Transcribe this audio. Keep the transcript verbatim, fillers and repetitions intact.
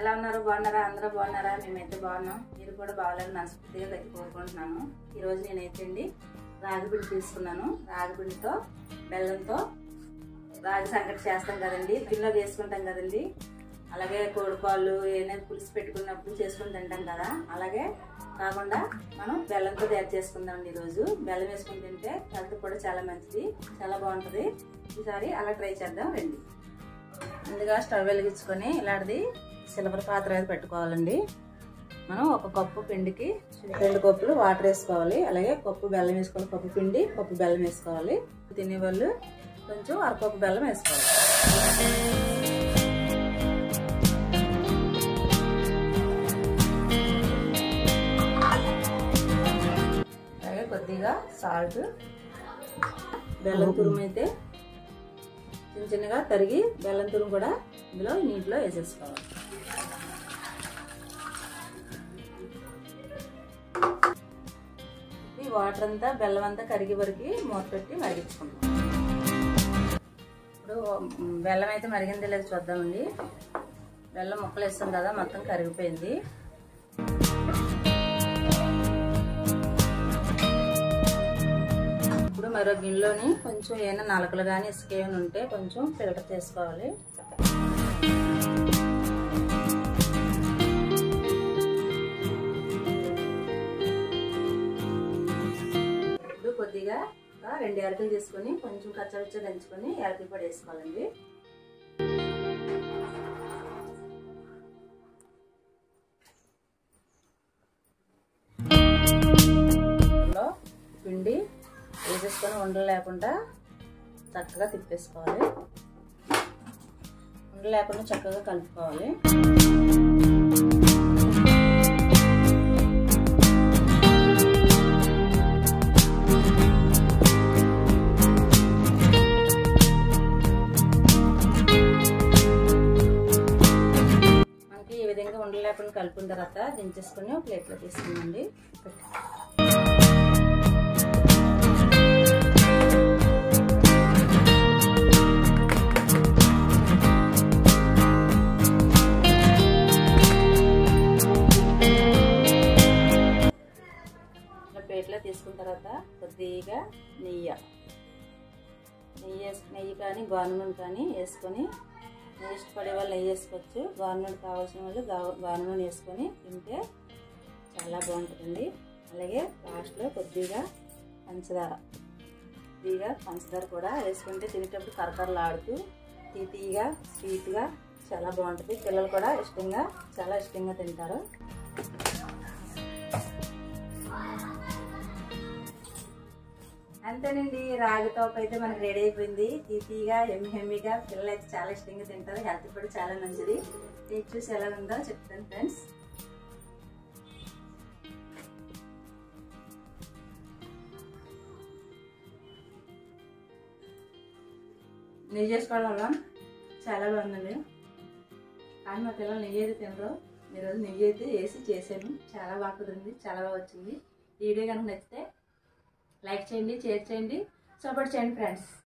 ఎలా ఉన్నారు? బాగున్నారా? అందరూ బాగున్నారా? మేమైతే బాగున్నాం. మీరు కూడా బాగాలని మనస్ఫూర్తిగా గట్టి కోరుకుంటున్నాము. ఈరోజు నేనైతే అండి రాగి పిండి తీసుకున్నాను. రాగి పిండితో బెల్లంతో రాగి సంకటి చేస్తాం కదండి, పిండిలో వేసుకుంటాం కదండి. అలాగే కోడిపాలు ఏమైనా పులుసు పెట్టుకున్నప్పుడు చేసుకుని తింటాం కదా, అలాగే కాకుండా మనం బెల్లంతో తయారు చేసుకుందామండి. ఈరోజు బెల్లం వేసుకుని తింటే హెల్త్ కూడా చాలా మంచిది, చాలా బాగుంటుంది. ఈసారి అలా ట్రై చేద్దాం రండి. ముందుగా స్టవ్ వెలిగించుకొని ఇలాంటిది సిల్వర్ పాత్ర అయితే పెట్టుకోవాలండి. మనం ఒక కప్పు పిండికి రెండు కప్పులు వాటర్ వేసుకోవాలి. అలాగే కప్పు బెల్లం వేసుకోవాలి. కప్పు పిండి కప్పు బెల్లం వేసుకోవాలి. తినేవాళ్ళు కొంచెం అరకప్పు బెల్లం వేసుకోవాలి. అలాగే కొద్దిగా సాల్ట్, బెల్లం తురుము అయితే చిన్న చిన్నగా తరిగి బెల్లం తురుము కూడా ఇందులో నీటిలో వేసేసుకోవాలి. ఈ వాటర్ అంతా బెల్లం అంతా కరిగే వరకు మూత పెట్టి మరిగించుకుందాం. ఇప్పుడు బెల్లం అయితే మరిగింది లేదు చూద్దామండి. బెల్లం ముక్కలు వేస్తాం కదా, మొత్తం కరిగిపోయింది. ఇప్పుడు మరో గిన్నెలోని కొంచెం ఏమైనా నలకలు కానీ ఇసుక ఏమైనా ఉంటే కొంచెం ఫిల్టర్ చేసుకోవాలి. ఇప్పుడు కొద్దిగా రెండు యాలకులు తీసుకొని కొంచెం కచ్చపచ్చ దంచుకొని యాలకుల పొడి వేసుకోవాలండి. పిండి వేసేసుకొని ఉండలు లేకుండా చక్కగా తిప్పేసుకోవాలి. ఉండలు లేకుండా చక్కగా కలుపుకోవాలి. మనకి ఈ విధంగా ఉండలు లేకుండా కలిపిన తర్వాత దించేసుకొని ప్లేట్లో తీసుకున్నాండి. ప్లేట్లో తీసుకున్న తర్వాత కొద్దిగా నెయ్యి నెయ్యి నెయ్యి కానీ గాను నూనె కానీ వేసుకొని, నెయ్యి ఇష్టపడే వాళ్ళు నెయ్యి వేసుకోవచ్చు. గాను నూనె కావాల్సిన వాళ్ళు గాను నూనె వేసుకొని తింటే చాలా బాగుంటుందండి. అలాగే లాస్ట్లో కొద్దిగా పంచదార కొద్దిగా పంచదార కూడా వేసుకుంటే తినేటప్పుడు కరకరలాడుతూ తీయగా స్వీట్గా చాలా బాగుంటుంది. పిల్లలు కూడా ఇష్టంగా చాలా ఇష్టంగా తింటారు. అంతేనండి, రాగి తోక అయితే మనకి రెడీ అయిపోయింది. తీతీగా ఎమ్మి హెమ్మిగా పిల్లలు అయితే చాలా ఇష్టంగా తింటారు. హెల్త్ కూడా చాలా మంచిది. టేస్ట్ చూసి ఎలా ఉందో చెప్తాను ఫ్రెండ్స్. నెయ్యి చేసుకోవడం వల్ల చాలా బాగుందండి. కానీ మా పిల్లలు నెయ్యి అయితే తినరు. ఈరోజు నెయ్యి అయితే వేసి చేశాను. చాలా బాగా కుదిరింది, చాలా బాగా వచ్చింది. ఈ వీడియో కనుక నచ్చితే లైక్ చేయండి, షేర్ చేయండి, సపోర్ట్ చేయండి ఫ్రెండ్స్.